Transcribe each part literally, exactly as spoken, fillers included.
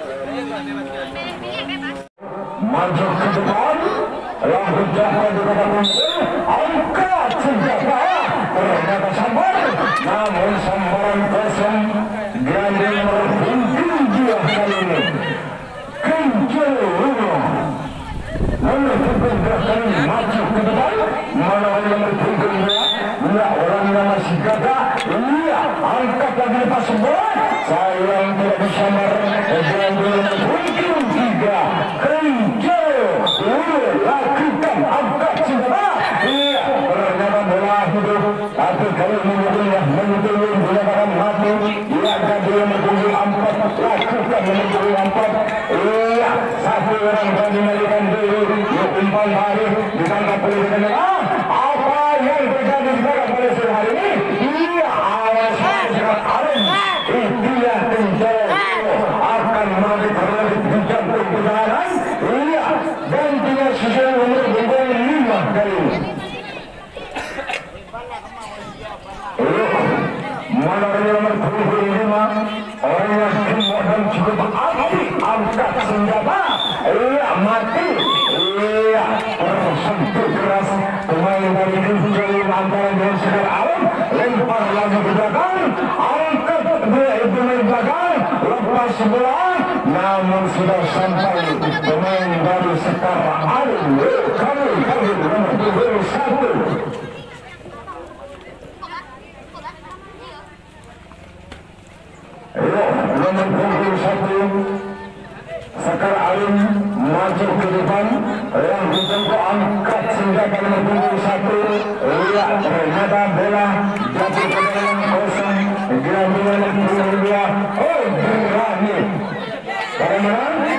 Maju ke depan, lampu jahat di depan, angkat senjata, ternyata sambar, namun sambaran kosong, Grande nomor tujuh kali ini, kencur, nomor tujuh kali maju ke depan, mana nomor tujuh ya orang yang masih gagah, iya angkat lagi lepas semua, sayang tidak bisa marah, Grande nomor tujuh tiga, kencur, lakukan angkat senjata, iya ternyata bola hidup, tapi kalau menurutnya menurut bola mati, iya Grande nomor tujuh empat, lakukan nomor tujuh empat, iya satu orang mengendalikan diri, umpan hari ditangkap oleh Grande. Apa yang terjadi di belakang pada hari ini? Iya awas sekarang Arum, itu yang kencur akan mati terlalu di jantung pertahanan, iya dan tidak sesuai nomor punggung lima kali. Mana nomor punggung lima orang yang semua dan cukup api angkat senjata, iya mati, iya tersentuh keras pemain dari Kencur antara dengan Sekar Arum, lempar lagi ke belakang, angkat dua pemain belakang, lepas bola, namun sudah sampai pemain dari Sekar Arum, kami kami nomor punggung satu. Ayo, nomor punggung satu Sekar Arum maju ke depan, yang ditunggu angkat senjata nomor punggung satu, lihat ternyata bola jatuh ke dalam kosong, Grande nomor punggung dua, oh berani, bagaimana?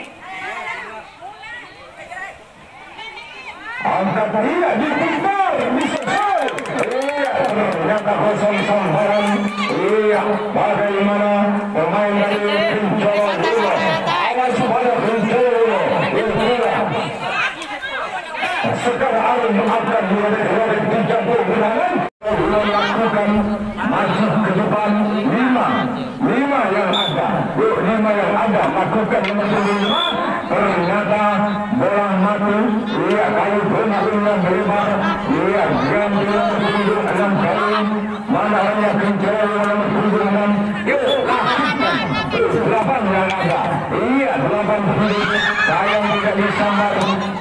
Angkat tidak diputar, diselesai, iya ternyata kosong sambaran, iya bagaimana pemain dari Kencur, awas pada Kencur, iya Sekar Arum akan berada di jantung serangan, belum lakukan maju ke depan, lima lima yang ada, yuk lima yang ada lakukan nomor lima, ternyata bola mati, iya kali bermain yang berlebar, iya Grande nomor tujuh enam kali, mana hanya Kencur nomor tujuh enam, yuk lakukan delapan yang ada, iya delapan puluh, sayang tidak disambar,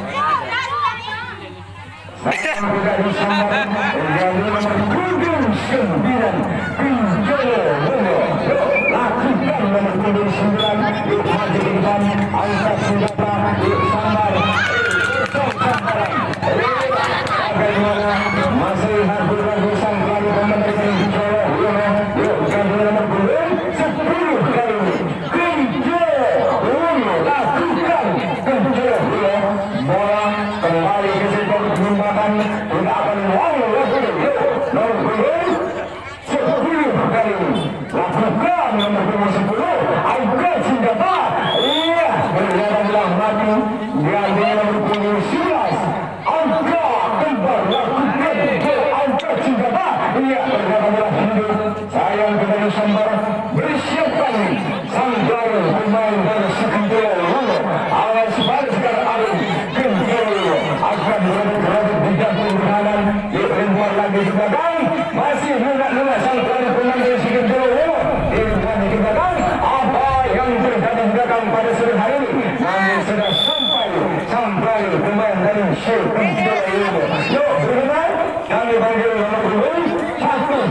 sayang tidak disambar, Grande nomor tujuh sembilan, Kencur lakukan nomor tujuh sembilan, yuk maju ke depan, angkat senjata, yuk sambar, sambaran, bagaimana masih harus lagu sambar pemain Kencur, yuk Grande nomor tujuh sepuluh kali, Kencur lakukan, Kencur bola kembali ke sektor penyimpangan, tidak akan uang lagi, nomor tujuh sepuluh kali, lakukan nomor punggung sepuluh, angkat senjata, iya berjalan belah mati, Grande nomor punggung sebelas, angkat kembar, lakukan angkat senjata, iya berjalan belah hidup, sayang tidak disambar, bersiapkan sambar pemain dari Kencur, awas pada Sekar Arum, Kencur akan berada di jantung pertahanan, dilempar lagi ke belakang, masih lunak-lunak sambar pemain dari Kencur, dilempar ke belakang, apa yang terjadi di belakang pada sore hari ini, namun sudah sampai sampai pemain dari Kencur ini, yuk berkenan, kami panggil nomor punggung satu,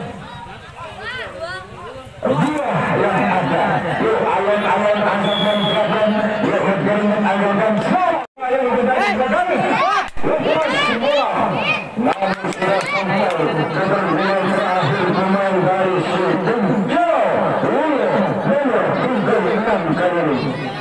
dua yang ada, yuk alon-alon angkatan belakang, yuk berjalan angkatan semua yang berada di belakang, lepas bola, namun sudah sampai keterbilan terakhir pemain dari Kencur, nomor punggung enam kali ini.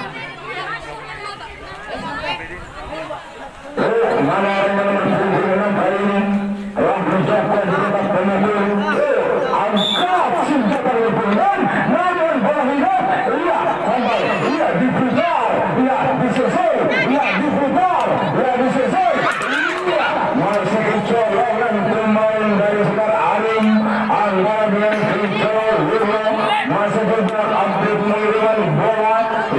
Mana yang nomor punggung enam kali ini, telah berjaga di depan pemain, angkat senjata lebaran, namun bola hidup, iya sampai, iya diputar, iya diselesai, iya diputar, iya diselesai, iya masih Kencur lawan pemain dari Sekar Arum, antara dengan Kencur, masih juga update pengiriman bola,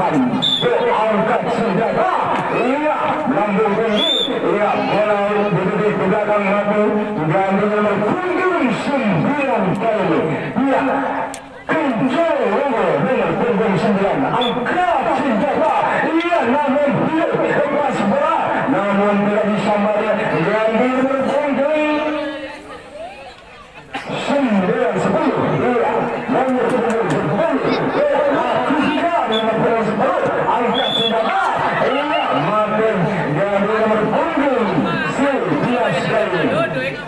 depan. Yuk angkat senjata. Iya, lambung tinggi. Iya, bola berdiri ke belakang mati. Ganti nomor punggung sembilan kali. Iya, kencang nomor punggung sembilan. Angkat senjata. Iya, namun hidup lepas bola. Namun tidak disambar. Ganti nomor punggung sembilan sepuluh. Iya, nomor punggung sepuluh. Lakukan nomor punggung sepuluh. Angkat senjata. Iya, makin ganti nomor punggung sebelas kali. Nomor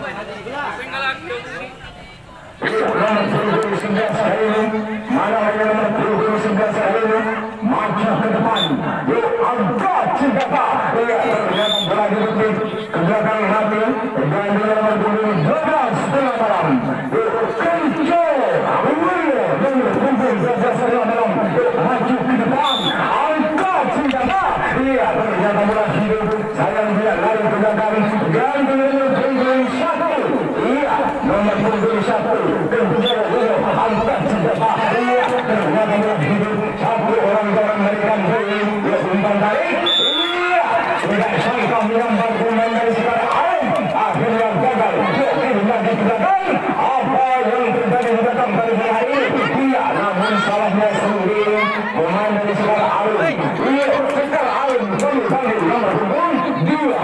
punggung sebelas kali ini. Mana hanya nomor punggung sebelas kali ini. Maju ke depan. Yuk angkat senjata. Iya, ternyata bola dibetik ke belakang hati. Ganti nomor punggung dua belas tengah malam. Yuk kencang. Ulo nomor punggung dua belas tengah malam. Yuk maju ke depan. Angkat senjata. Iya, ternyata bola hidup. Sayang dia lari ke belakang. Ganti nomor punggung satu. Iya, nomor punggung satu. Kencang ulo angkat senjata. Iya, ternyata bola hidup. Satu orang orang memberikan poin. Dia umpan tarik. Iya, tidak sangka menyambar pemain dari sekarang Ain. Akhirnya gagal. Yuk tidak di belakang. Apa yang terjadi di belakang pada hari ini? Iya, namun salahnya sendiri. Pemain dari sekarang Ain. Iya, sekarang Ain kami panggil nomor punggung dua.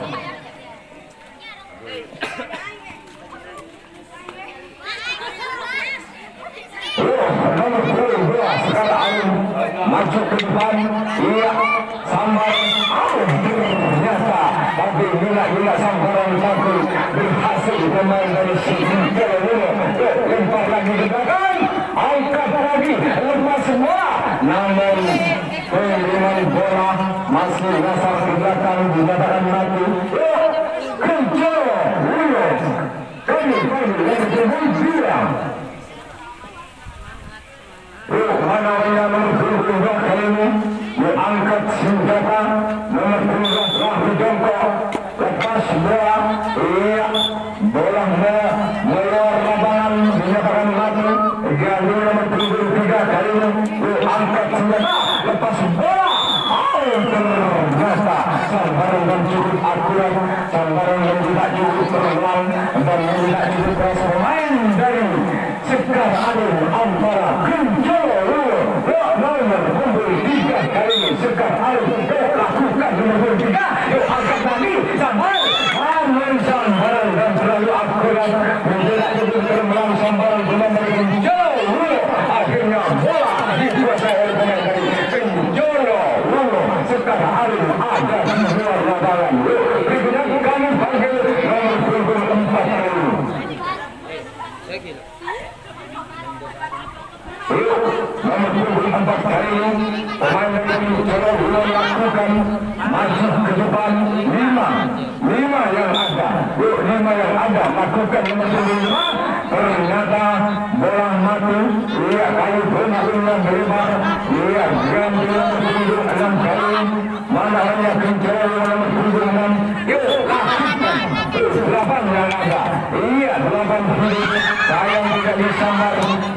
Nomor punggung dua sekarang Ain maju ke depan. Iya, sambar ternyata tapi bila-bila sambaran satu berhasil pemain dari sini. Lempar lagi ke belakang, angkat lagi, lepas bola. Namun pengiriman bola masih dasar ke belakang dinyatakan mati. Kencang, ulo kami panggil nomor punggung dua. Mana yang nomor punggung dua kali ini diangkat senjata. Nomor punggung telah dijongkok lepas bola. Iya, bola meluar lapangan dinyatakan mati. Ganti nomor punggung tiga kali ini diangkat senjata lepas bola. Ternyata sambaran yang cukup akurat, sambaran yang tidak cukup terlalu dan tidak cukup keras pemain dari Sekar Ain antara kencang nomor punggung tiga kali ini. Sekar Ain lakukan nomor punggung tiga. Yuk angkat lagi sambar. Namun sambaran dan terlalu akurat tidak cukup terlalu sambaran pemain dari kencang. Akhirnya bola dikuasai oleh pemain dari kencang. Sekar Ain ada di luar lapangan. Berikutnya kami panggil nomor punggung empat kali. Nomor punggung empat kali pemain dari Jawa belum melakukan maju ke depan. Lima, lima yang ada. Yuk lima yang ada lakukan nomor punggung lima. Ternyata bola mati. Ia kayu punggung yang berlebar. Ia ganti nomor punggung enam kali. Mana hanya kencang nomor punggung enam. Yuk lakukan delapan yang ada. Iya delapan punggung. Sayang tidak disambar.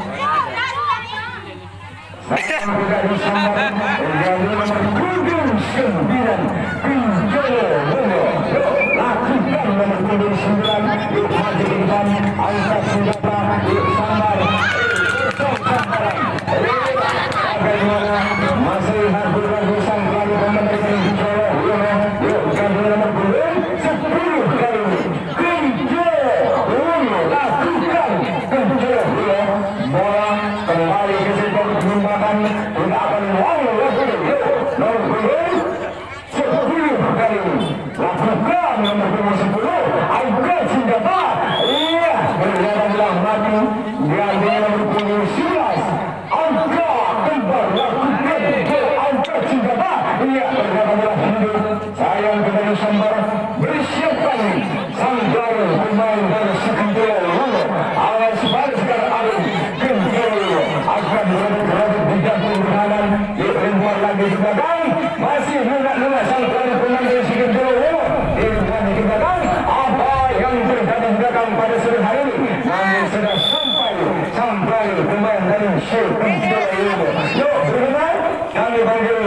Sayang tidak disambar. Ganti nomor punggung sembilan. Kencang ulo. Lakukan nomor punggung sembilan. Yuk maju ke depan. Angkat senjata. Yuk sambar. Sambaran. Bagaimana masih ragu-ragu sang lalu pemenangkan Jawa. Yuk ganti nomor punggung sepuluh kali. Kencang ulo. Lakukan kencang ulo. Bola kembali ke sektor penyumbangan. Tidak akan lalu lagi. Nomor punggung sepuluh kali. Lakukan nomor punggung sepuluh. Angkat senjata. Iya, berjalan belah mati. Ganti nomor punggung sebelas. Angkat kembali. Lakukan angkat senjata. Iya, berjalan belah hidup. Sayang kepada sambar. Bersiapkan sambar pemain dari Sekar Ulo. Awal sebalik sekarang Ain. Kencang ulo. Akan berada di jantung kanan. Dilempar lagi ke belakang. Masih lunak-lunak sambar pemain dari Sekar Ulo. Dilempar ke belakang. Apa yang terjadi di belakang pada sore hari ini? Namun sudah sampai sampai pemain dari Sekar Ulo. Yuk, berkenan kami panggil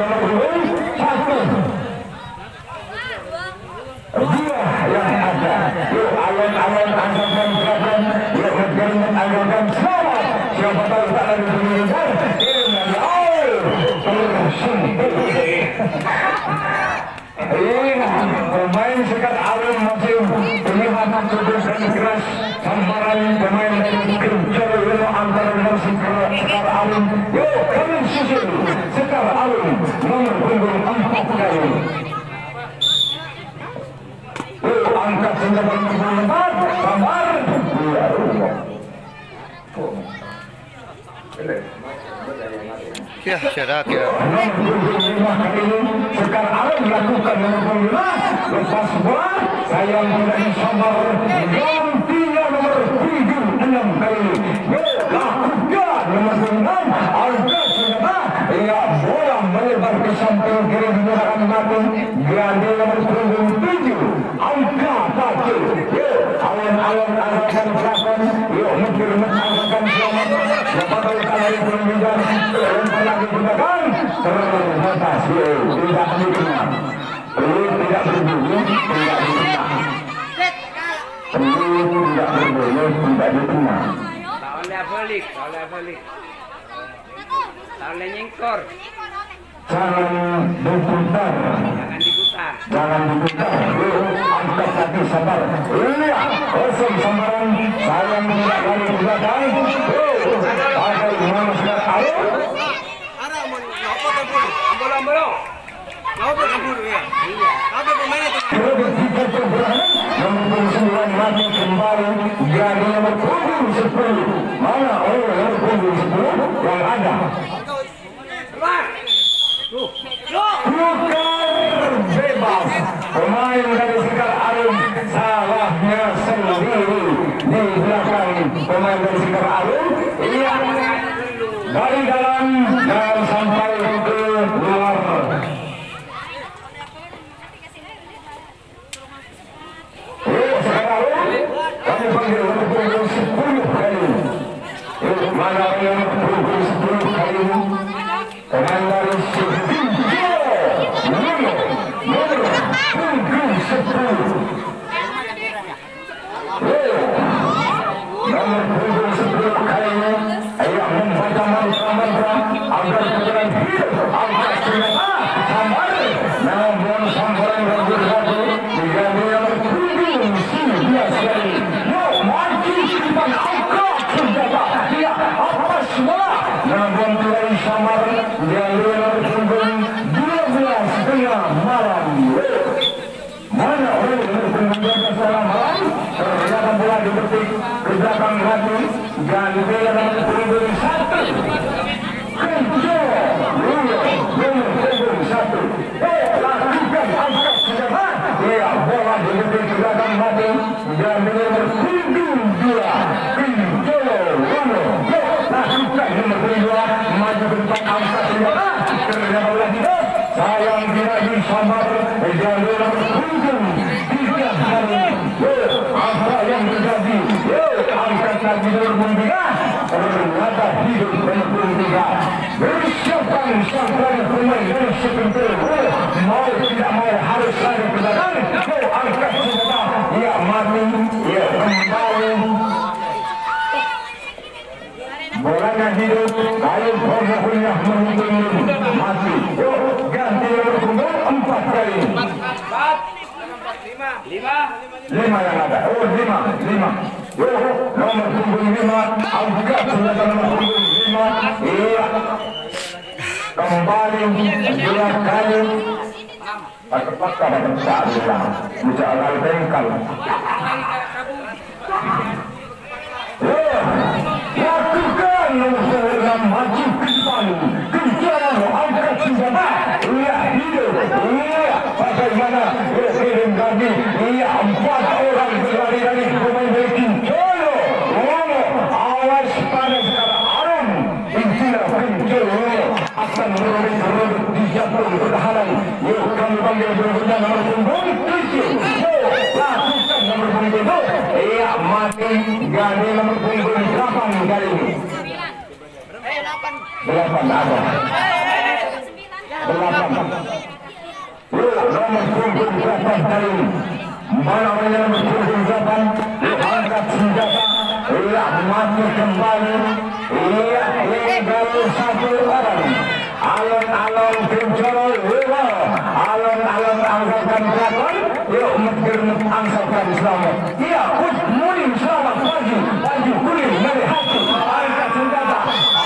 Iya, pemain sekat alun masih terlihat cukup dan keras. Sambaran pemain dari Kencur Wilo antara masih sekar alun. Yo, kami susul sekar alun nomor punggung empat kali. Yo, angkat senjata punggung empat, sambar. Ya, sudah kira. Sekarang Alam melakukan nomor lima, lepas bola, sayang tidak disambar, gantinya nomor tujuh enam kali. Yo, lakukan nomor enam, angkat senjata, ya bola melebar ke samping kiri menggunakan mati, ganti nomor punggung tujuh, angkat kaki. Yo, alon-alon arahkan belakang, yo mungkin-mungkin selamat, dapat kali belum menjadi. Lempar lagi gunakan terbatas, tidak diterima, perlu tidak berbunyi, tidak diterima, perlu tidak berbunyi, tidak diterima. Tak boleh balik, tak boleh balik, tak boleh nyingkor. Jangan diputar, Jangan diputar. jangan diputar. Angkat kaki sabar. Iya, kosong sambaran. Sayang tidak lari ke belakang. Pakai mana sudah ayo. Ada mau ngapa kabur? Ambolo-ambolo. Ngapa kabur ya? Iya. Apa pemainnya tuh? Nomor sembilan mati kembali. Jadi nomor punggung sepuluh. Mana orang nomor punggung sepuluh yang ada? Keluar. Tuh. Tukar bebas. Pemain dari Sekar Alun salahnya sendiri di belakang pemain dari Sekar Alun. Iya. Dari dalam dan sampai ke luar. Oh, sekarang kami panggil nomor punggung sepuluh kali. Eh, mana yang punggung sepuluh kali? Pemain dari Sepinjo, nomor nomor punggung sepuluh. Nomor punggung sepuluh kali ini ayo membaca mantra-mantra agar kebenaran hidup angkat senjata sambar namun sambaran ragu-ragu diganti nomor punggung sebelas kali. Yo maju dan angkat senjata dia apa semua namun tidak sambar diganti nomor punggung dua belas tengah malam. Mana orang nomor punggung dua belas tengah malam ternyata bola dipetik ke belakang hati dan dia nomor punggung satu Kencur Wilo nomor punggung satu. Eh, lakukan angkat senjata. Dia bola dipetik ke belakang hati dan dia nomor punggung dua Kencur Wilo. Lakukan nomor punggung dua maju ke depan angkat senjata. Ternyata bola tidak. Sayang tidak disambar dan dia nomor punggung tiga kali. Apa yang terjadi? Angkat kaki berbunyikan ternyata hidup berbunyikan. Bersiapkan sampai pemain dari Sepinjo. Mau tidak mau harus lari ke belakang. Angkat senjata. Ia mati. Ia kembali. Bolanya hidup. Ayo punya menghitung mati. Yuk ganti nomor punggung empat kali. Empat. Lima. Lima. Lima yang ada. Oh lima, lima. Yo, nomor punggung lima. Angkat senjata nomor punggung lima. Iya. Kembali dua kali. Pakai-pakai ada tak bilang. Bisa alat bengkel. Yo, lakukan nomor enam maju ke depan. Kejar angkat senjata. Iya hidup. Iya. Bagaimana? Kirim kaki. Iya empat orang berlari dari pemain dari Kincolo. Oh, awas pada Sekar Alun. Intilah Kincolo akan melalui seluruh dijatuh pertahanan. Yuk kami panggil berikutnya nomor punggung tujuh. Yuk lakukan nomor punggung tujuh. Iya mati ganti nomor punggung delapan kali ini. Delapan apa? Delapan. Yuk nomor punggung delapan kali ini. Mana yang nomor punggung delapan? Yuk angkat senjata. Iya mati kembali. Iya tinggal satu orang. alon-alon kencoro lima, alon-alon angkatan keraton, yuk mekir angkatan selamat. Iya, muni selamat pagi, baju kuning dari hati, angkat senjata.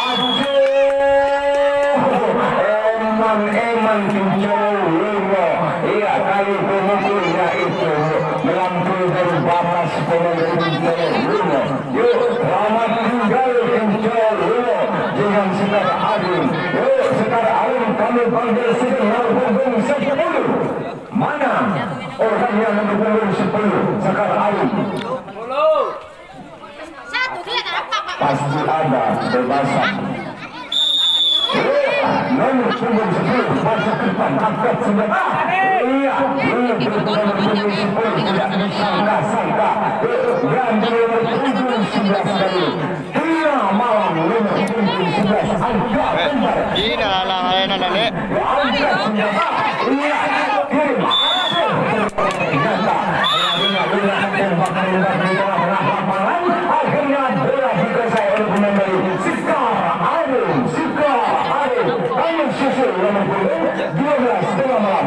Eman eman kencoro lima, iya kali pemukulnya itu melampaui dari batas pemukulnya kencoro lima. Yuk, selamat tinggal kencoro lima dengan segala agung. Yuk, sekarang agung kami panggil segala punggung sepuluh. Mana orang yang mendukung sepuluh sekarang agung? Satu dia tak apa. Pasti ada bebasan. Nomor punggung sepuluh masuk ke depan, angkat senjata. Iya, nomor punggung sepuluh tidak disangka-sangka. Dan nomor punggung sebelas kali. Iya, malam nomor punggung sebelas angkat kembar. Ini dalam arena nale. Angkat senjata. Iya, kirim. Senjata. Akhirnya bola dikuasai oleh pemain dari Sikar Arum, Sikar Arum. Kami susul nomor punggung dua belas tengah malam.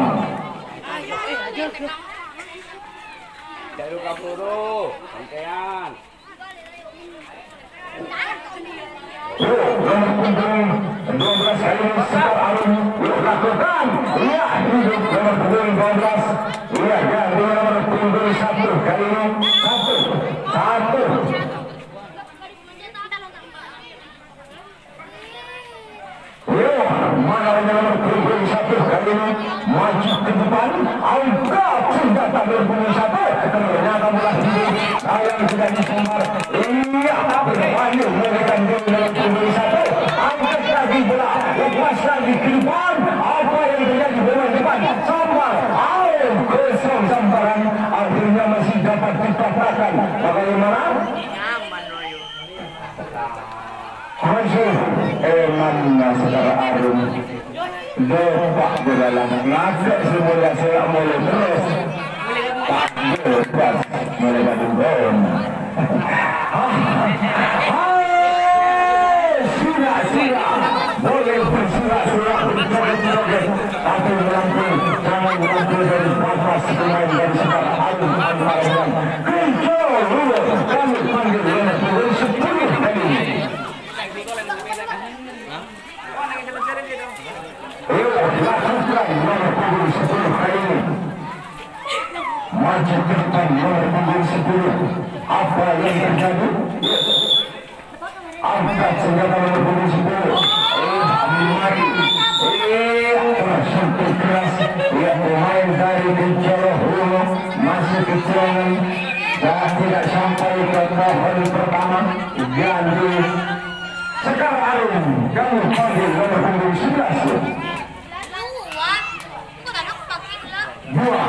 Jaru kapuru, sampean. Nomor punggung dua belas kali ini Sikar Arum lakukan. Iya, hidup nomor punggung dua belas. Iya, ganti nomor punggung satu kali ini satu satu. Yo, mana nomor punggung satu kali ini maju ke depan, angkat senjata berbunyi satu. Ternyata bola sayang sudah disembar. Iya, bermaju menekan nomor punggung satu. Angkat lagi bola, lepas lagi ke depan. Apa yang terjadi bola depan? Sambar, air kosong sambaran. Akhirnya masih dapat dipatahkan. Bagaimana? Masih emannya saudara Arum. Depak beralang ngagak semula saya mulai terus. Tak bebas mulai badu bom. Sudah-sudah boleh bersurat-surat berjoget-joget, tapi melampui jangan melampui dari batas pemain dan saudara Arum Anwar. Kencol dulu kami panggil nomor punggung sepuluh kali ini. Lakukan nomor punggung sepuluh kali ini. Maju ke depan nomor punggung sepuluh. Apa yang terjadi? Angkat senjata nomor punggung sepuluh. Eh, mari. Eh, tersentuh keras. Ya, pemain dari Kencoro Hulu masih kecewa dan tidak sampai ke tahun pertama. Ganti Sekar Arum, kamu panggil nomor punggung sebelas. Dua.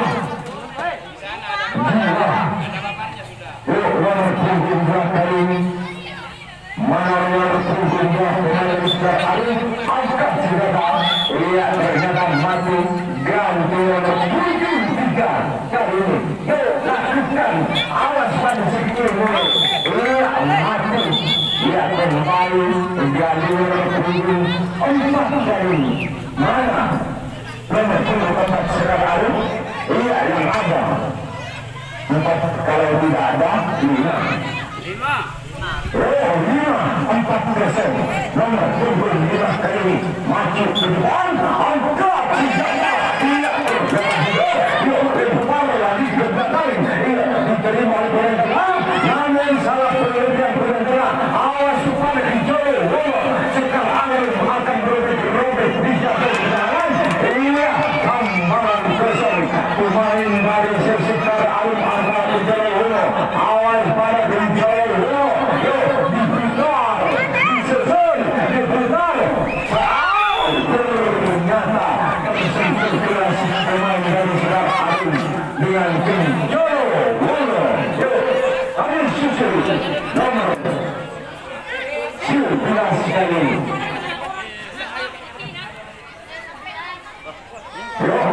Dua. Yuk, nomor punggung dua kali ini. Mana nomor punggung dua pemain Sekar Arum? Angkat senjata. Iya, ternyata mati. Ganti nomor punggung tiga kali ini. Yuk, lakukan. Awas pada sekir mulai. Iya, mati. Ia kembali ganti nomor punggung empat kali ini. Mana nomor punggung empat Sekar Arum? Iya, yang ada empat, kalau tidak ada lima. Lima. Oh, lima empat persen. Nomor punggung lima kali ini maju ke depan. Angkat senjata. Iya, yuk kembali lagi ke belakang. Iya, diterima oleh pemain tengah. Namun salah penelitian pemain tengah. Awas supaya Kencoro Hulu. Sekar Arum akan berobek-robek di jatuh ke tangan. Iya, gambaran kosong. Pemain dari Sekar Arum antara Kencoro Hulu. Awas pada Kencoro Hulu. Yuk, diputar, disusun, diputar. Wow, ternyata tersentuh keras pemain dari Sekar Arum dengan Kencoro Hulu. Yuk, kami susul nomor sebelas kali. Yuk.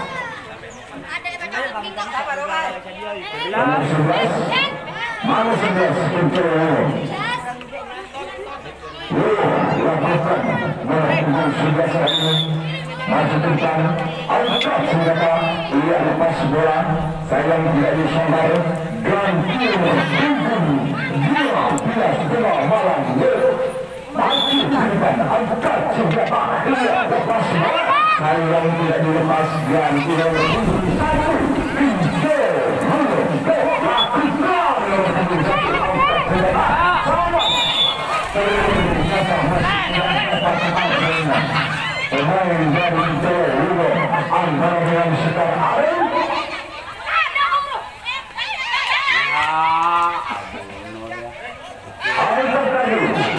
Nomor sebelas. Mana sebelas Kencoro Hulu? Yuk, lakukan. menunggu sudah sekali maju kencang, angkat senjata, ia lepas bola, sayang tidak disambar, ganti punggung, dia bilas bola malam, maju ke depan, angkat senjata, ia lepas bola, sayang tidak dilepas, ganti nomor punggung satu, hijau, hijau, lakukan nomor punggung satu, angkat senjata, sama, ternyata masih pemain dari Jawa Lugo antara dengan Sekar Aren. Angkat lagi.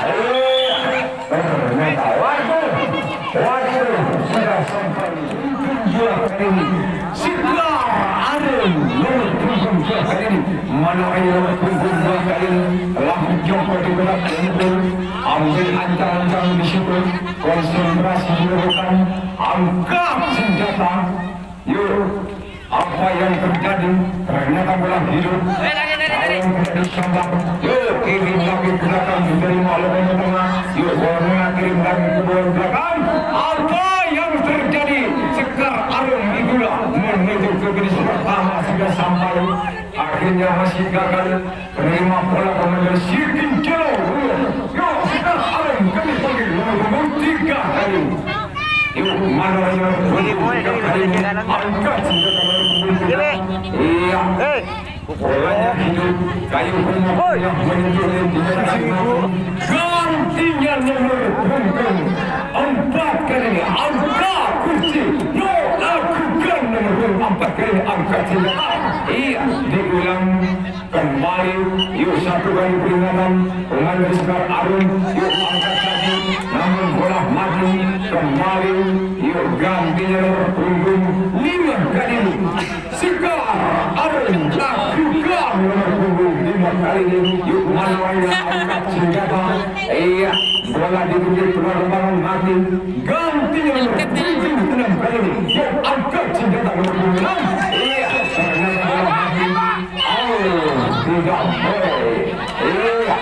Ternyata waktu waktu sudah sampai tujuan ini. Sekar Aren nomor punggung dua kali ini. Mana nomor punggung dua kali ini telah mencoba digerak untuk ambil ancang-ancang di situ. Konsentrasi dilakukan, angkat senjata. Yuk, apa yang terjadi? Ternyata bola hidup. Yang tidak disambang. Yuk, kirim lagi ke belakang, diterima oleh bola tengah. Yuk, bola kirim lagi ke bola belakang. Apa yang terjadi? Sekar Arum itulah menuju ke garis pertama sudah sampai. Akhirnya masih gagal menerima bola komandan Sikin Jelo. Yuk, Sekar Arum kami panggil nomor tiga kali. Yuk, mana yang tiga kali angkat senjata nomor iya. Bolanya hidup, kayu rumah yang menunjukkan gantinya nomor punggung empat kali angkat kursi. No, lakukan nomor punggung empat kali angkat senjata. Iya, diulang kembali. Yuk, satu kali peringatan komandan Sekar Arum. Yuk, angkat lagi, namun bola mati kembali. Yuk, gantinya nomor punggung lima kali. Sekar Arum lakukan nomor punggung lima kali ini. Yuk, mana yang angkat senjata. Iya, bola dituju penerbangan mati. Gantinya nomor punggung enam kali ini. Yuk, angkat senjata nomor punggung enam. Iya, ternyata bola mati. Oh, tidak boleh. Iya.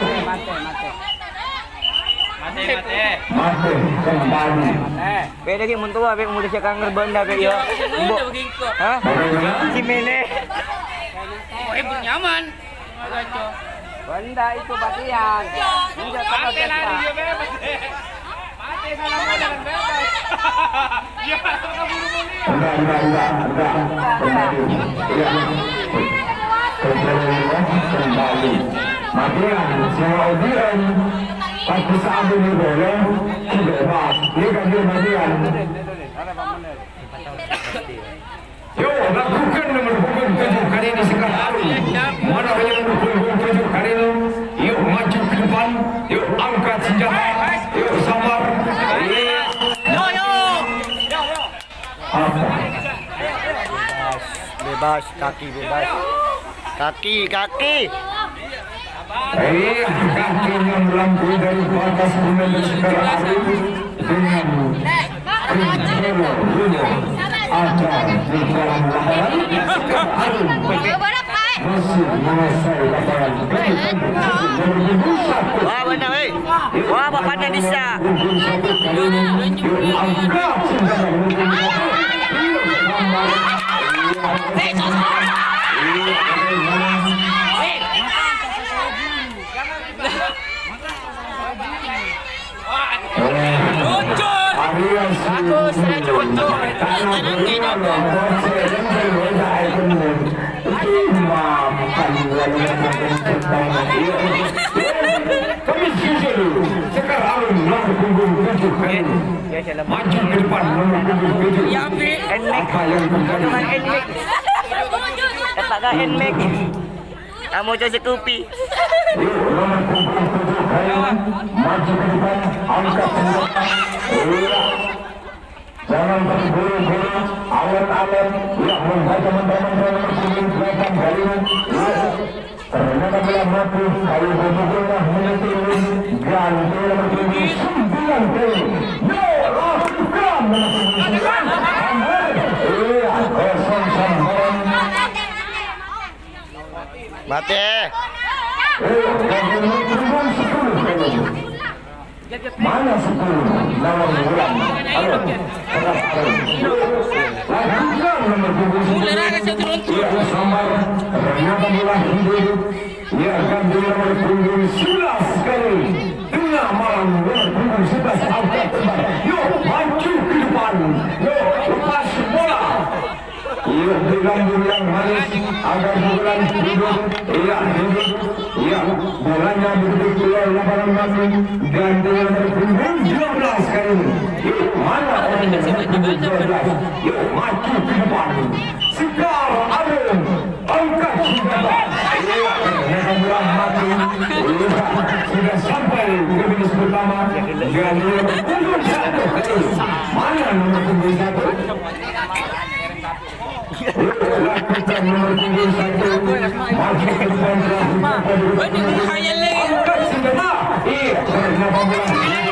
Mati, mati. Mati kembali. Eh, beda lagi muntua, beda mudah siya kang ngerbanda kayo. Ibu. Hah? Si Mene. Oh, ibu nyaman. Benda itu bagian. Mati lari dia bebas. Mati sana mau dengan bebas. Dia masuk ke buru-buru. Enggak, enggak, enggak, enggak. Kembali. Iya. Kembali. Matian, semua ujian. Pasti saat ini boleh. Tidak bebas. Ini kan dia matian. Yuk, lakukan nomor punggung tujuh kali ini Sekar Arum. Mana yang nomor punggung tujuh kali ini? Yuk, maju ke depan. Yuk, angkat senjata. Yuk, sabar. Yo yo. Apa? Bebas, kaki bebas. Kaki, kaki. Eh, kakinya melampaui dari batas komandan Sekar Arum dengan Rinjelo Lulo. Ada di dalam lapangan Sekar Arum masih menguasai lapangan. Wah, benar, weh. Wah, bapak dah bisa. Angkat senjata Bagus, saya cocok. Kami dulu Sekar Arum nomor punggung tujuh kali maju ke depan nomor punggung tujuh. Apa yang terjadi? Dapat gak handmake? Kamu cuci kopi. Nomor punggung tujuh kali maju ke depan, angkat senjata. Jangan terburu-buru, awet-awet, tidak membaca mentah-mentah nomor punggung delapan kali. Ternyata bola mati, kayu punggung menyentuh, ganti nomor punggung sembilan kali. Yo, lakukan nomor punggung sembilan. Iya, kosong sambaran. Mati. Eh, ganti nomor punggung sepuluh kali. Mana sepuluh nomor bulan. Halo. Lakukan nomor punggung. Ia samar. Ternyata bola hidup. Ia akan di nomor punggung sebelas kali. Tengah malam nomor punggung sebelas angkat kembali. Yuk maju ke depan. Yuk lepas bola. Ia dilambung yang manis agar bulan hidup. Ia hidup. Ia bolanya begitu keluar lapangan mati dan dengan berpunggung dua belas kali. Yuk mana orang yang berpunggung dua belas. Yuk maju ke depan. Sekar Arun angkat senjata. Ia dengan bulan mati. Ia sudah sampai ke finish pertama dan dia berpunggung satu kali. Mana nomor punggung satu? Lakukan nomor punggung satu. Maju ke depan. Angkat senjata. Iya, kenapa bola?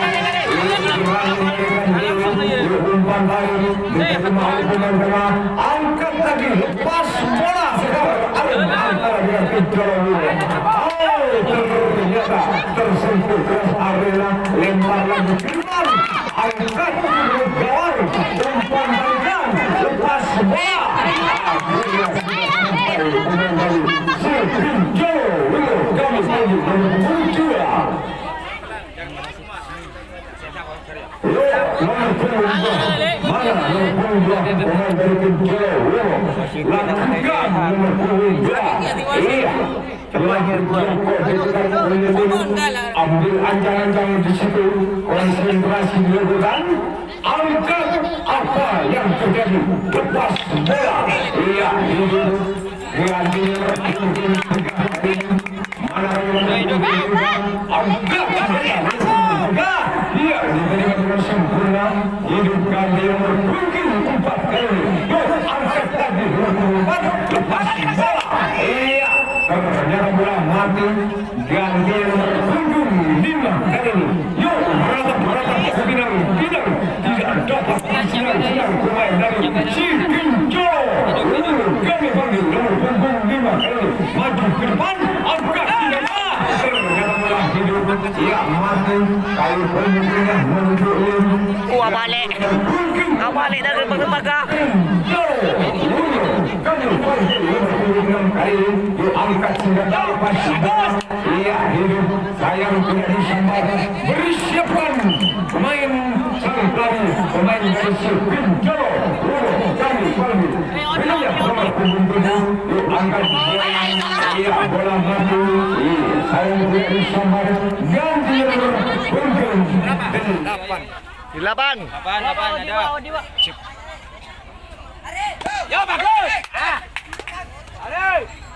Umpan lagi, diterima oleh pemain tengah. Angkat lagi, lepas bola sekarang. Antara dengan Pinjolo. Oh, ternyata tersentuh keras arena. Lempar lagi ke depan. Angkat ke gawang. Umpan balikan, lepas bola. Si Pinjolo. Kami selalu menuju. Nomor punggung mana nomor punggung dua pemain dari Pinjolo. Lakukan nomor punggung dua. Iya. Ambil anjang-anjang di situ, konsentrasi dilakukan. Angkat apa yang terjadi? Lepas bola. Iya, ini ganti nomor punggung mana yang angkat enggak. Iya, diberikan dengan sempurna. Hidupkan dia nomor punggung empat kali. Yuk, angkat lagi nomor empat. Lepas bola. Iya, ternyata bola mati. Ganti nomor punggung lima kali. Yuk, meratap-meratap ke bidang bidang. Tidak dapat sinar-sinar pemain dari si Pinjolo. Kami panggil nomor punggung lima kali. Maju ke depan. Angkat senjata. Ternyata bola hidup. Ia mati. Kali punggung menuju Lim. Wah balik. Kau balik dari lembaga. Kami panggil nomor punggung enam kali. Yuk angkat senjata lepas bola. Ia hidup. Sayang tidak disambar. Bersiapkan pemain sang pelari. Pemain dari si Pinjolo. Kami panggil. Ia nomor punggung tujuh. Yuk angkat bola. Ia bola mati. Sayang tidak disambar. Ganti nomor punggung delapan. Delapan. Delapan, delapan ada. Yo bagus. Ah. Aduh.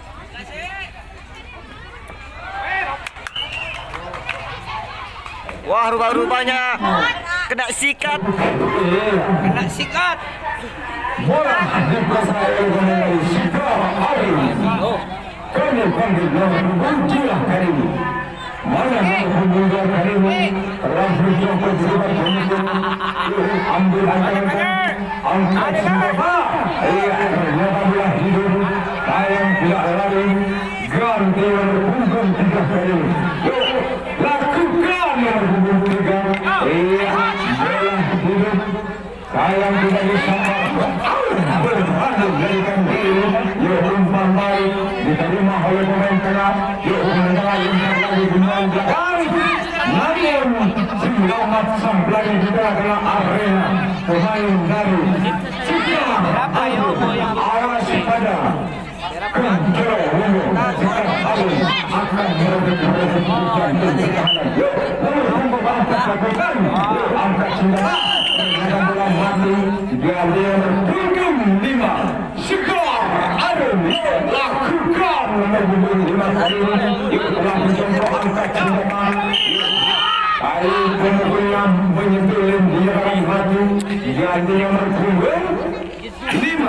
Wah rupa-rupanya kena sikat. Kena sikat. Bola dikuasai oleh pemain Sikar Arun. Kami panggil nomor punggung dua kali ini. Mana nomor punggung dua kali ini? Rafi Joko berubah punggung. Ambil ancaman. Angkat senjata. Iya, ternyata bola hidup. Sayang tidak lari. Ganti nomor punggung tiga kali. Lakukan nomor punggung tiga. Iya, bola hidup. Sayang tidak disambar. Berhasil jadikan diri. Yuk umpan baik. Diterima oleh pemain tengah. Yuk umpan umpan lagi pemain belakang. Namun selamat sang pelari di tengah arena. Pemain dari Sikar Arun. Awas pada Pinjolo. Sikar Arun akan merebut dan yuk nomor punggung angkat lakukan. Yuk angkat senjata. Dengan bola mati. Dia nomor punggung lima. Sikar Arun. Lakukan nomor punggung lima kali ini. Yuk telah mencontoh angkat senjata. Kali kemudian menyentuh dia akan mati. Ganti nomor punggung lima.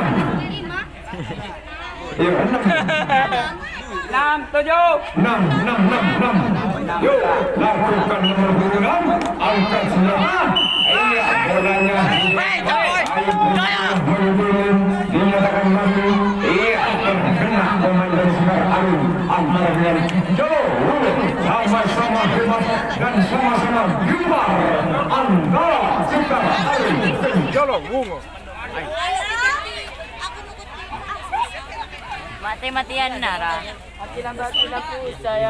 Ya, enam. Enam, tujuh. Enam, enam, enam, enam. Yuk, lakukan nomor punggung enam. Angkat senjata. Iya, bolanya. Dinyatakan mati. Iya, terkena pemain dari Sikar Arun. Antara dengan Pinjolo. Sama-sama hebat. dan sama-sama gemar antara Sekar Arun Kenjolo Bungo. Mati-matian nara. Mati lambat tidak saya.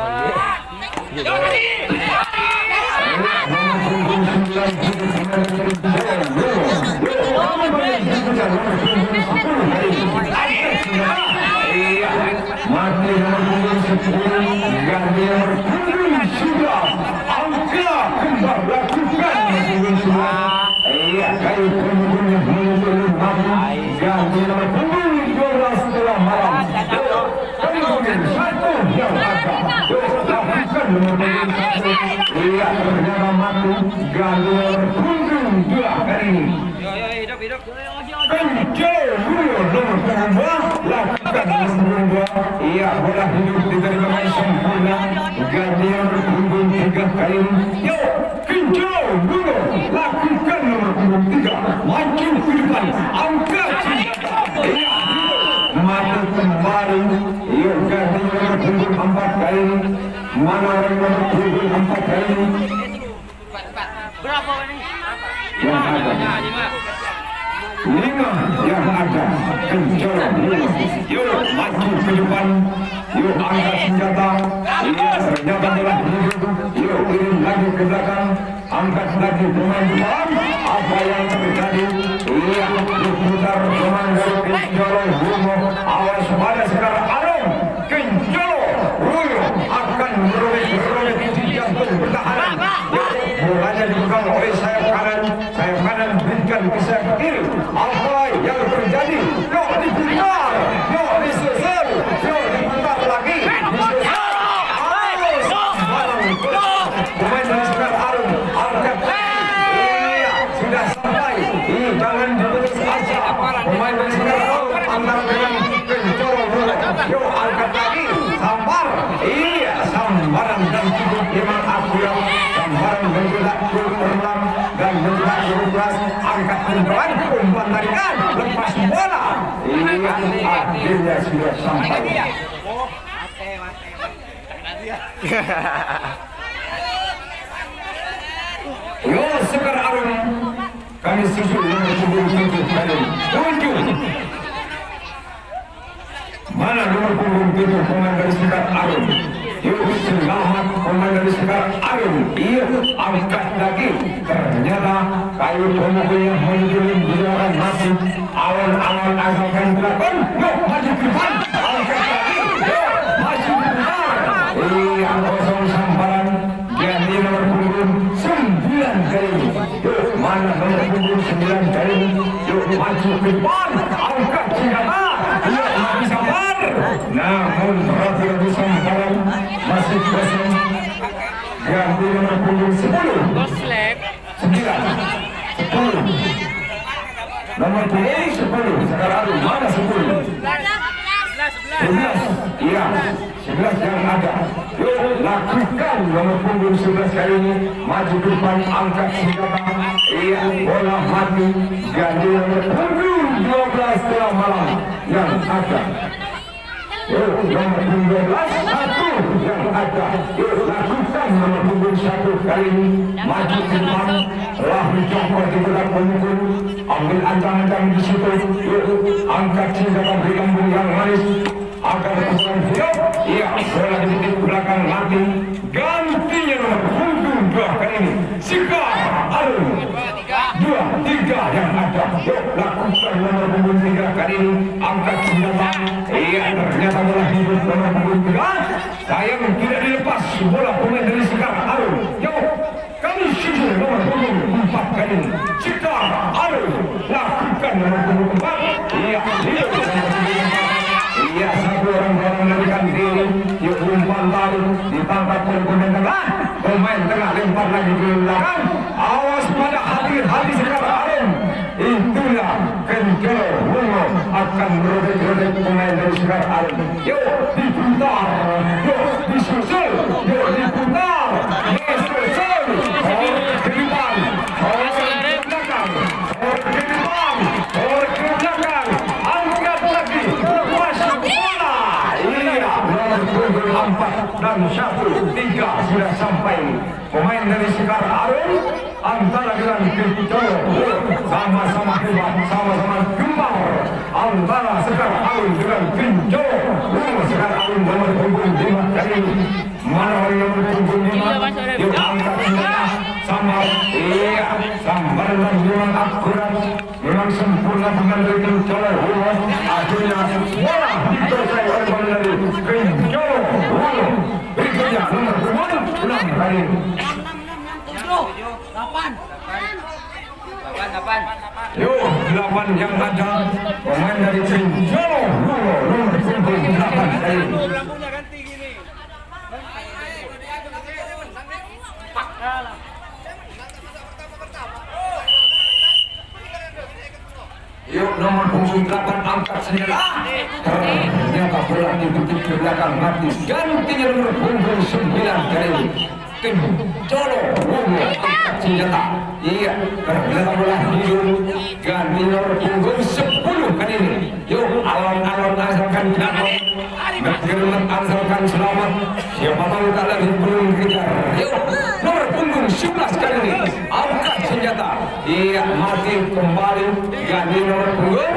Mati nomor sepuluh ganti nomor sudah angka kembali lakukan semua. Iya kali pembunuhnya belum mati ganti nomor dua belas setelah malam. Kemudian satu yang ada lakukan nomor satu. Iya ternyata mati ganti nomor punggung dua kali ini. Hidup hidup. Kenjol nomor dua lakukan nomor dua. Iya bola hidup diterima dengan sempurna. Ganti nomor punggung tiga kali ini. Yo Kenjol lakukan nomor punggung tiga. Maju ke depan. Angkat senjata. Iya maju kembali. Iya ganti nomor punggung empat kali ini. Mana orang nomor punggung empat kali ini? Berapa ini? Yang ada lima yang ada Kenjol yuk maju ke depan yuk angkat senjata iya senjata telah hidup yuk kirim lagi ke belakang angkat lagi pemain depan apa yang terjadi iya diputar pemain dari Kenjol Bungo awas pada Sekar Arun Kenjol Bungo akan merobek-robek di jantung pertahanan bolanya dipegang oleh sayap kanan sayap kanan berikan ke sayap kiri apa yang terjadi yuk diputar yuk disesel yuk diputar lagi disesel pemain dari Sekar Arun angkat iya sudah sampai ini jangan diputus asa pemain dari Sekar Arun antara dengan Kenjol yuk angkat lagi sambar iya sambaran dan cukup memang akurat sambaran menjelat berulang dan menjelat berulas angkat umpan umpan tarikan lepas bola iya akhirnya sudah sampai yo Sekar Arun kami susul nomor punggung tujuh kali tujuh mana nomor punggung tujuh pemain dari Sekar Arun yuk selamat pemain dari Sekar Arun yuk angkat lagi ternyata kayu pemukul yang menunjukkan giliran masih awal-awal asalkan belakang yuk maju ke depan angkat lagi yuk maju ke depan iya kosong sambaran ganti nomor punggung sembilan kali yuk mana nomor punggung sembilan kali yuk maju ke depan angkat senjata yuk maju sambar namun rata-rata sambaran masih kosong ganti nomor punggung sepuluh sembilan sepuluh nomor punggung sepuluh Sekar Arun mana sepuluh sebelas iya sebelas yang ada yuk lakukan nomor punggung sebelas kali ini maju ke depan angkat senjata iya bola mati ganti nomor punggung dua belas setelah malam yang ada yuk nomor punggung dua belas satu yang ada yuk lakukan nomor punggung satu kali ini maju ke depan telah mencopot di belakang pemukul ambil ancang-ancang di situ yuk angkat senjata beri lambung yang manis agar pesan hidup iya bola di titik belakang mati gantinya nomor punggung dua kali ini Sekar Arun dua tiga yang ada yuk lakukan nomor punggung tiga kali ini angkat senjata iya ternyata bola hidup nomor punggung tiga sayang tidak dilepas bola pemain dari Sekar Arun yuk kami susul nomor punggung empat kali ini Sekar Arun lakukan nomor punggung empat iya hidup iya satu orang orang melarikan diri yuk umpan baru ditangkap oleh pemain tengah pemain tengah lempar lagi ke belakang awas pada hati-hati Sekar Arun itulah Kenjol Bungo akan merobek-robek pemain dari Sekar Arun yuk diputar yuk disusul yuk diputar disusul oh ke depan oh ke belakang oh ke depan oh ke belakang angkat lagi lepas bola iya nomor punggung empat dan satu tiga sudah sampai. Pemain dari Sekar Arum antara dengan Pinjolo sama-sama hebat, sama-sama gemar antara Sekar Arum dengan Pinjolo. Sekar Arum nomor punggung lima kali mana nomor punggung lima yuk angkat senjata samar iya samar dan memang akurat memang sempurna dengan dari Pinjolo. Akhirnya bola dikuasai oleh pemain dari Pinjolo. Berikutnya nomor punggung enam kali. Yuk, delapan yang ada pemain dari Pinjolo. Nomor punggung delapan kali. Yuk, nomor punggung delapan angkat senjata. Ternyata bola dibentuk ke belakang mati. Gantinya nomor punggung sembilan kali. Pinjolo angkat senjata. Iya, ternyata bola hidup. Ganti nomor punggung sepuluh kali ini. Yuk, alon-alon asalkan dapat. Berkirmat asalkan selamat. Siapa tahu tak lagi perlu dikejar. Yuk, nomor punggung sebelas kali ini. Angkat senjata. Iya, mati kembali. Ganti nomor punggung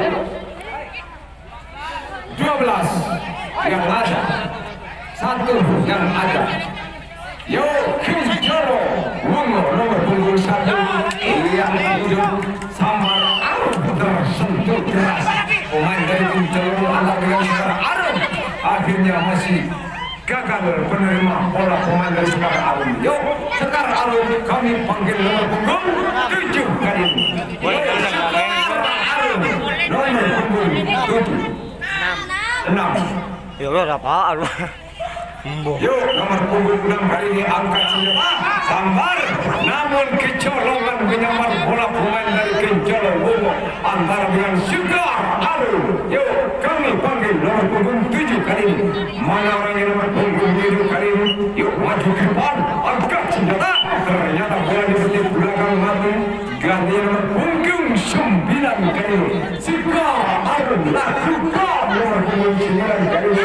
dua belas yang ada. Satu yang ada. Yo, Pinjolo, Wungo, nomor punggung satu, yang hidup sama Arum tersentuh keras. Pemain dari Pinjolo anda dengan Sekar Arum akhirnya masih gagal menerima bola pemain dari Sekar Arum. Yo, Sekar Arum kami panggil nomor punggung tujuh kali ini. Sekar Arum nomor punggung tujuh, enam. Ya udah apaan? Yuk, nomor punggung enam kali ini angkat senjata sambar, namun kecolongan menyambar bola pemain dari Pinjolo Wungo antara dengan Sekar Arum. Yuk, kami panggil nomor punggung tujuh kali ini. Mana orangnya nomor punggung tujuh kali ini? Yuk, maju ke depan, angkat senjata. Ternyata bola dibentuk belakang mati. Ganti nomor punggung sembilan kali ini. Sekar Arum lakukan nomor punggung sembilan kali ini.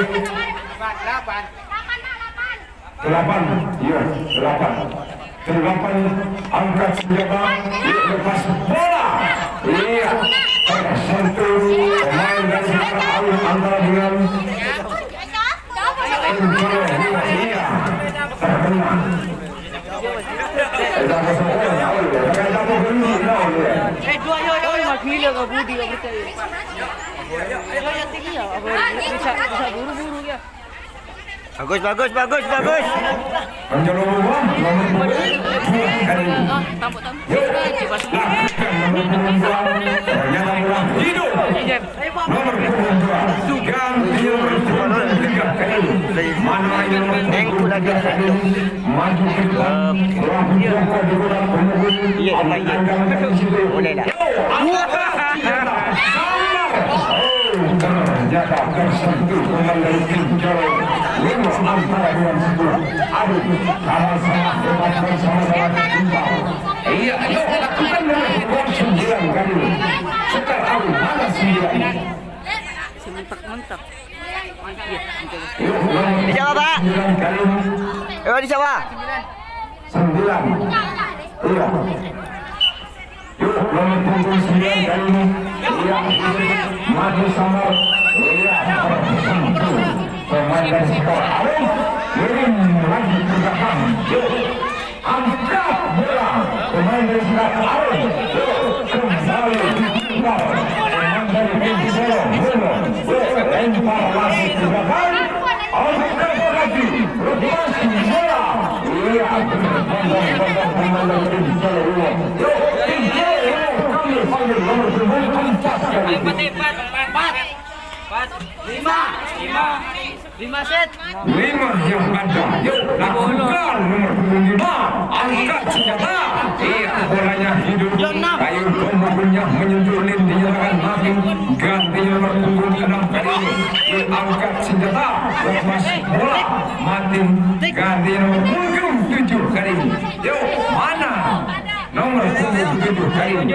Delapan, iya, delapan, delapan angkat senjata, iya, lepas bola, iya, tersentuh pemain dari Sekar Arum antara dengan Pinjolo, iya, terkena. Kita kosong bola, kita jatuh beli, Eh, dua yo yo mas gila ke Budi ke percaya. Ayo ya tinggi ya, apa bisa bisa buru-buru ya. Bagus, bagus, bagus, bagus. Pinjolo nomor punggung dua kali ini. Yuk, lakukan nomor punggung dua. Ternyata bola hidup. Nomor punggung dua. Ganti nomor punggung tiga kali ini. Mana yang nomor punggung tiga kali ini? Maju ke depan. Bola punggung di bola punggung. Boleh dah. Ternyata tersentuh pemain dari Pinjolo Wungo antara dengan sebelah Arum sama-sama hebat dan sama-sama timbang. Iya, yuk lakukan nomor punggung sembilan kali ini. Sekar Arum mana sembilan? Mentok-mentok. Yuk, nomor Di Jawa, Pak. sembilan kali ini. Eh, di Jawa. Sembilan. Iya. Yuk, nomor punggung sembilan kali ini. Iya, maju sama. Iya, tersentuh pemain dari Sekar Arum. Kirim lagi ke belakang. Yuk, angkat bola pemain dari Sekar Arum. Yuk, kembali ditinggal pemain dari Pinjolo Wungo. Yuk, lempar lagi ke belakang. Angkat lagi, lepas bola. Iya, berbandang-bandang pemain dari Pinjolo Wungo. Yuk, Pinjolo Wungo kami panggil nomor punggung empat kali ini. Lima, lima, lima set. Lima yang ada. Yuk, lakukan nomor punggung lima. Angkat senjata. Iya, bolanya hidup. Kayu pembukunya menyentuh lin dinyatakan mati. Ganti nomor punggung enam kali ini. Yuk, angkat senjata. Lepas bola mati. Ganti nomor punggung tujuh kali ini. Yuk, mana nomor punggung tujuh kali ini?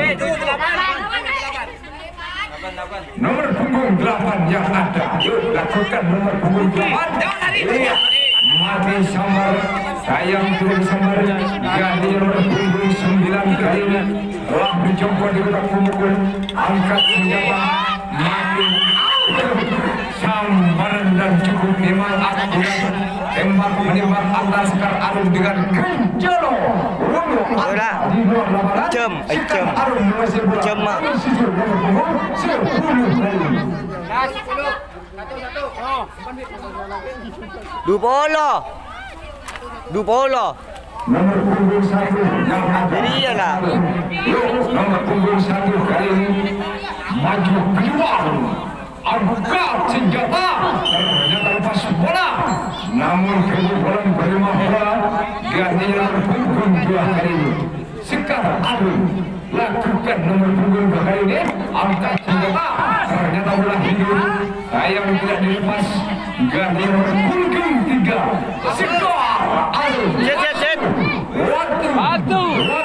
Nomor punggung delapan yang ada. Yuk, lakukan nomor punggung delapan. Iya, mati sambar sayang turun sambar ganti nomor punggung sembilan kali ini telah mencoba di kotak pemukul angkat senjata mati sambaran dan cukup memang akurat tembak menembak antar sekar arum dengan kencana Udah. Cem, eh, cem. Cem, Mak. Dua puluh. Dua puluh. Nomor punggung satu yang ada. Jadi iyalah. Nomor punggung satu kali ini maju keluar angkat senjata ternyata lepas bola namun kebobolan berlima bola ganti nomor punggung dua kali ini Sekar Arum lakukan nomor punggung dua kali ini angkat senjata ternyata bola hidup sayang tidak dilepas ganti nomor punggung tiga Sekar Arum Set, set, set. waktu Waktu.